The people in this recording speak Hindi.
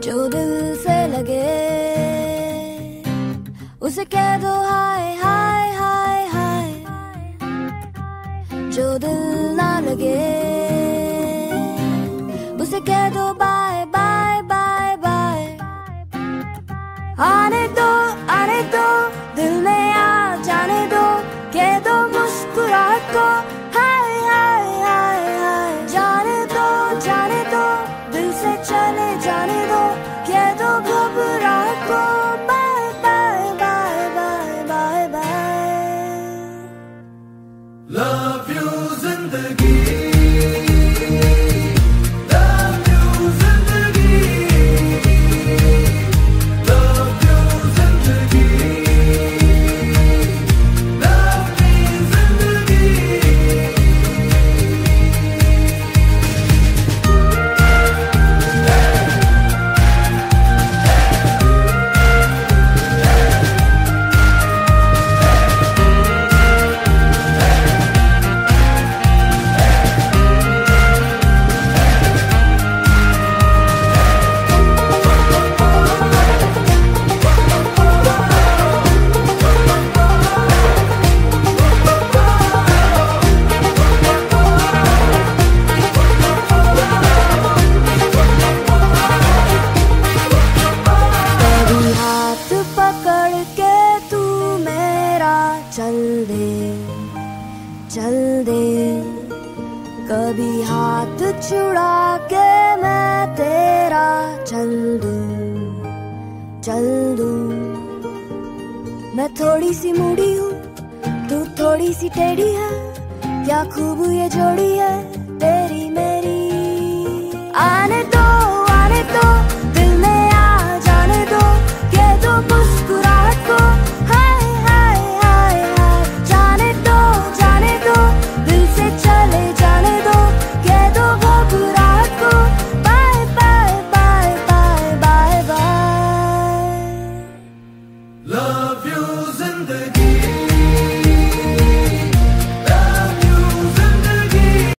जो दिल से लगे उसे कह दो हाय हाय हाय हाय, जो दिल ना लगे उसे कह दो बाय बाय बाय बाय। आने दो दिल में आ जाने दो, कह दो मुस्कुराहट को हाय हाय हाय हाय। जाने दो दिल से चले जाने दो, कह दो घबराहट को bye bye bye bye bye bye. Love you जिंदगी, चल दे कभी हाथ छुड़ा के मैं तेरा चल दूं। मैं थोड़ी सी मूडी हूँ, तू थोड़ी सी टेढ़ी है, क्या खूब ये जोड़ी है।